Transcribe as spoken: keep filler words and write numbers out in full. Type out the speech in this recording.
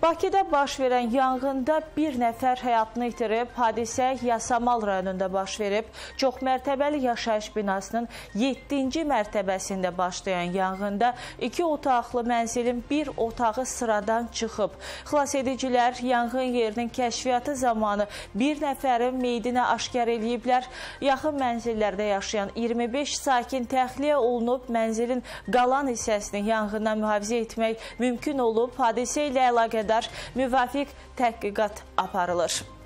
Bakıda baş verən yanğında bir nəfər həyatını itirib, hadisə Yasamal rayonunda baş verib. Çoxmərtəbəli yaşayış binasının yeddinci mərtəbəsində başlayan yanğında iki otaqlı mənzilin bir otağı sıradan çıxıb. Xilasedicilər yanğın yerinin kəşfiyyatı zamanı bir nəfərin meydini aşkar eləyiblər. Yaxın mənzillərdə yaşayan iyirmi beş sakin təxliyə olunub, mənzilin qalan hissəsini yanğından mühafizə etmək mümkün olub. Hadisə ilə əlaqədar müvafiq təhqiqat aparılır.